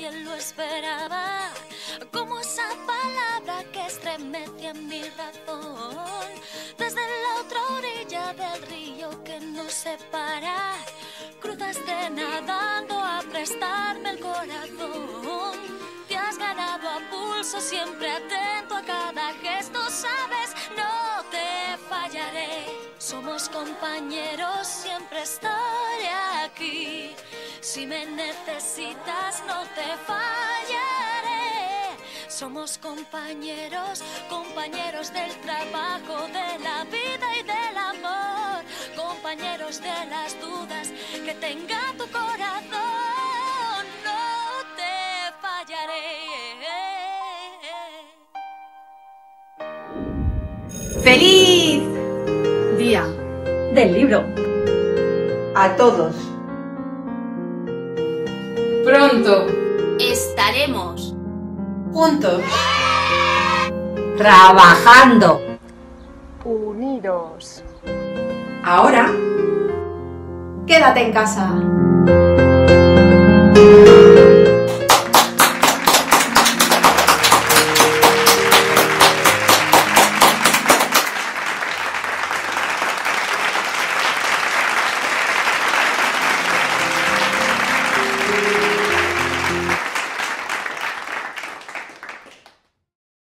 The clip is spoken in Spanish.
quien lo esperaba, como esa palabra que estremece en mi razón. Desde la otra orilla del río que nos separa, cruzaste nadando a prestarme el corazón. Te has ganado a pulso, siempre atento a cada gesto, sabes, no te fallaré. Somos compañeros, siempre estaré aquí. Si me necesitas, no te fallaré. Somos compañeros, compañeros del trabajo, de la vida y del amor. Compañeros de las dudas que tenga tu corazón. No te fallaré. ¡Feliz Día del Libro a todos! Pronto estaremos juntos, trabajando, unidos. Ahora, quédate en casa.